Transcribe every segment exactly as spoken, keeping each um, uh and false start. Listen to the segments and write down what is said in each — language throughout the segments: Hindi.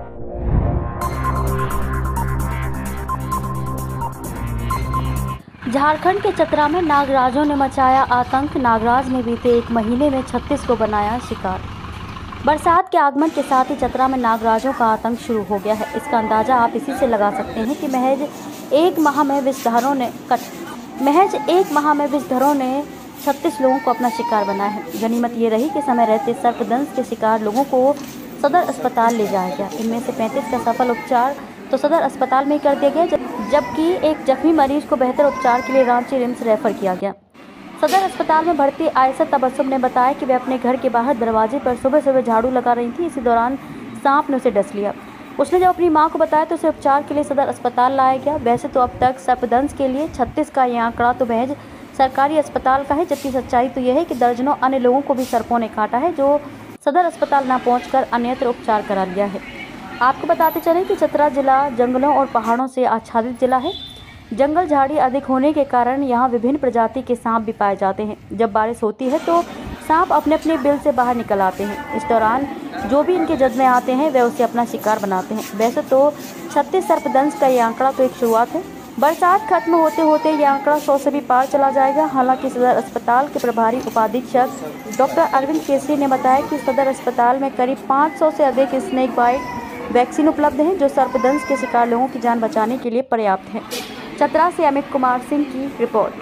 झारखंड के चतरा में नागराजों ने मचाया आतंक। नागराज ने बीते एक महीने में छत्तीस को बनाया शिकार। बरसात के आगमन के साथ ही चतरा में नागराजों का आतंक शुरू हो गया है। इसका अंदाजा आप इसी से लगा सकते हैं कि महज एक माह में विषधरों ने कट महज एक माह में विषधरों ने छत्तीस लोगों को अपना शिकार बनाया है। गनीमत ये रही कि समय रहते सर्पदंश के शिकार लोगों को सदर अस्पताल ले जाया गया। इनमें से पैंतीस का सफल उपचार तो सदर अस्पताल में ही कर दिया गया, जबकि एक जख्मी मरीज को बेहतर उपचार के लिए रांची रिम्स रेफर किया गया। सदर अस्पताल में भर्ती आयशा तबस्सुम ने बताया कि वे अपने घर के बाहर दरवाजे पर सुबह सुबह झाड़ू लगा रही थी। इसी दौरान सांप ने उसे डस लिया। उसने जब अपनी मां को बताया तो उसे उपचार के लिए सदर अस्पताल लाया गया। वैसे तो अब तक सर्पदंश के लिए छत्तीस का यह आंकड़ा तो महज सरकारी अस्पताल का है, जबकि सच्चाई तो यह है कि दर्जनों अन्य लोगों को भी सर्पों ने काटा है, जो सदर अस्पताल न पहुंचकर अन्यत्र उपचार करा लिया है। आपको बताते चलें कि चतरा जिला जंगलों और पहाड़ों से आच्छादित जिला है। जंगल झाड़ी अधिक होने के कारण यहाँ विभिन्न प्रजाति के सांप भी पाए जाते हैं। जब बारिश होती है तो सांप अपने अपने बिल से बाहर निकल आते हैं। इस दौरान जो भी इनके जद में आते हैं वे उसे अपना शिकार बनाते हैं। वैसे तो छत्तीस सर्पदंश का ये आंकड़ा तो एक शुरुआत है। बरसात खत्म होते होते ये आंकड़ा सौ से भी पार चला जाएगा। हालांकि सदर अस्पताल के प्रभारी उपाधीक्षक डॉक्टर अरविंद केसरी ने बताया कि सदर अस्पताल में करीब पाँच सौ से अधिक स्नेक बाइट वैक्सीन उपलब्ध हैं, जो सर्पदंश के शिकार लोगों की जान बचाने के लिए पर्याप्त है। चतरा से अमित कुमार सिंह की रिपोर्ट।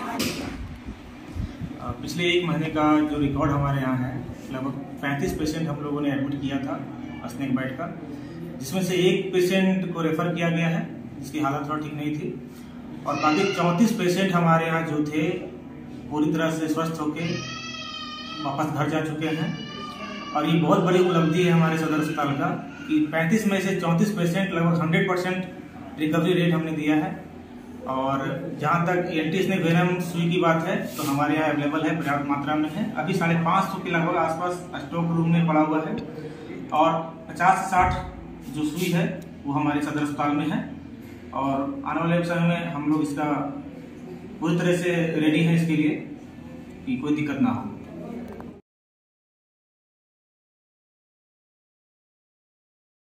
पिछले एक महीने का जो रिकॉर्ड हमारे यहाँ है, लगभग पैंतीस पेशेंट हम लोगों ने एडमिट किया था स्नेक बाइट का, जिसमें से एक पेशेंट को रेफर किया गया है, जिसकी हालत थोड़ा ठीक नहीं थी, और बाकी चौंतीस पेशेंट हमारे यहाँ जो थे पूरी तरह से स्वस्थ होकर वापस घर जा चुके हैं। और ये बहुत बड़ी उपलब्धि है हमारे सदर अस्पताल का कि पैंतीस में से चौंतीस पेशेंट लगभग सौ परसेंट रिकवरी रेट हमने दिया है। और जहाँ तक एंटी स्नेक वेनम सुई की बात है तो हमारे यहाँ अवेलेबल है, पर्याप्त मात्रा में है। अभी साढ़े पाँच सौ के लगभग आसपास स्टॉक रूम में पड़ा हुआ है, और पचास से साठ जो सुई है वो हमारे सदर अस्पताल में है। और आने वाले समय में हम लोग इसका पूरी तरह से रेडी हैं इसके लिए कि कोई दिक्कत ना हो।